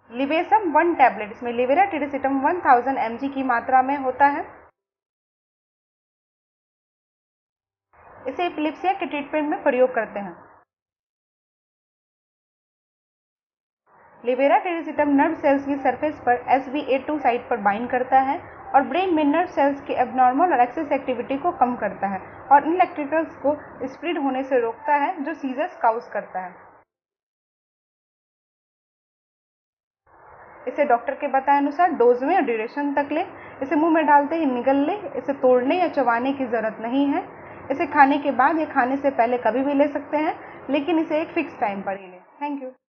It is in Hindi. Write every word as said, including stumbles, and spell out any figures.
लिवेसम वन टैबलेट, इसमें levetiracetam one thousand M G की मात्रा में होता है। इसे एपिलेप्सिया के ट्रीटमेंट में प्रयोग करते हैं। लिवेराटिरिसिटम नर्व सेल्स की सरफेस पर S B A two site पर बाइंड करता है और ब्रेन में नर्व सेल्स की एबनॉर्मल और एक्सेस एक्टिविटी को कम करता है और इन इलेक्ट्रिकल्स को स्प्रेड होने से रोकता है, जो सीजर्स काउज करता है। इसे डॉक्टर के बताए अनुसार डोज में और ड्यूरेशन तक ले। इसे मुंह में डालते ही निगल ले। इसे तोड़ने या चबाने की ज़रूरत नहीं है। इसे खाने के बाद या खाने से पहले कभी भी ले सकते हैं, लेकिन इसे एक फिक्स टाइम पर ही लें। Thank you.